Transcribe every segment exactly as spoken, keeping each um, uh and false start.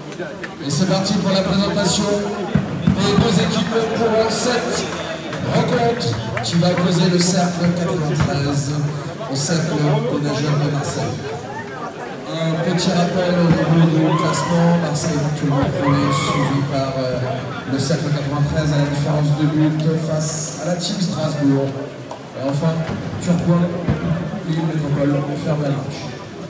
Et c'est parti pour la présentation des deux équipes pour cette rencontre qui va opposer le cercle quatre-vingt-treize au cercle des nageurs de Marseille. Un petit rappel au niveau du classement, Marseille actuellement premier, suivi par euh, le cercle quatre-vingt-treize à la différence de but face à la team Strasbourg. Et enfin, Turcoing, Lille Métropole, ferme la marche.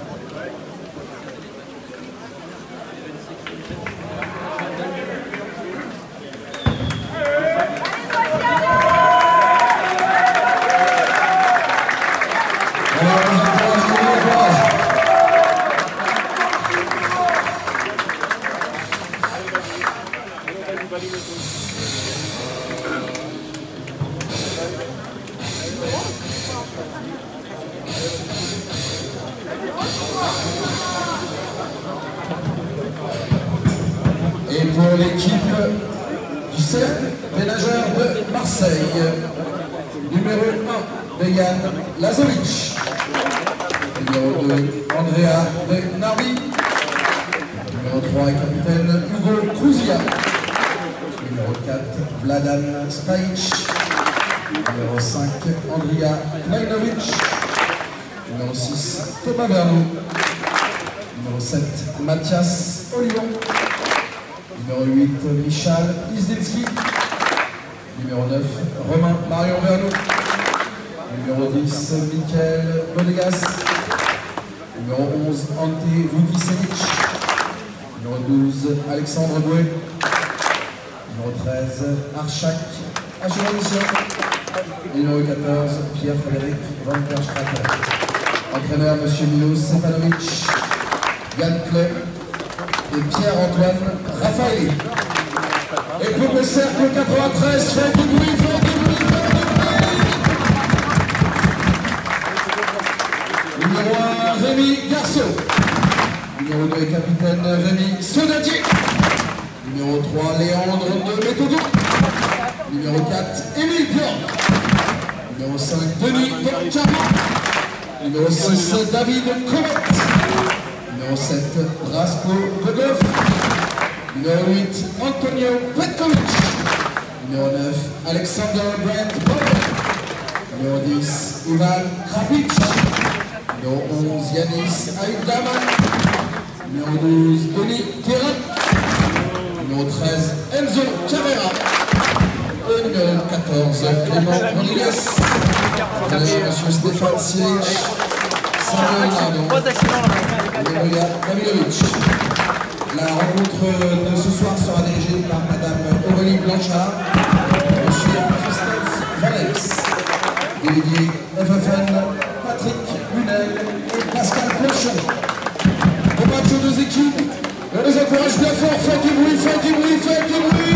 Et pour l'équipe du cercle des nageurs de Marseille, numéro un de Yann Lazovic, numéro deux Andrea de Narvi, numéro trois capitaine Hugo Kruzia, numéro quatre Vladan Spajic, numéro cinq Andrea Klajnovic, numéro six Thomas Vernou, numéro sept Mathias Olivon, numéro huit, Michal Izdinski. Numéro neuf, Romain Marion Vernou. Numéro dix, Mickaël Bodegas. Numéro onze, Ante Vukicevic. Numéro douze, Alexandre Boué. Numéro treize, Arshak Acheronisia. Numéro quatorze, Pierre-Frédéric Van der Straten. Entraîneur, M. Milos Stefanovic. Yann Clay et Pierre-Antoine Raffaelli. Et pour le cercle quatre-vingt-treize, faites du bruit, faites du bruit, faites du bruit. Numéro un, Rémi Garceau. Numéro deux, capitaine Rémi Sodadier. Numéro trois, Léandre de Méthodo. Numéro quatre, Émile Pion. Numéro cinq, Denis Dorcaro. Numéro six, David Comet. Numéro sept, Rasko Godov. Numéro huit, Antonio Petkovic. Numéro neuf, Alexander Brent Bowden. Numéro dix, Ivan Krapic. Numéro onze, Yanis Aïdaman. Numéro douze, Denis Kérat. Numéro treize, Enzo Carrera. Et numéro quatorze, Clément Rodriguez. Monsieur Stéphane Silic. La rencontre de ce soir sera dirigée par Madame Aurélie Blanchard, Monsieur Christophe Valens, délégué F F N, Patrick Lunel et Pascal Clochon. Au match aux deux équipes, on les encourage bien fort, faites du bruit, faites du bruit, faites du bruit.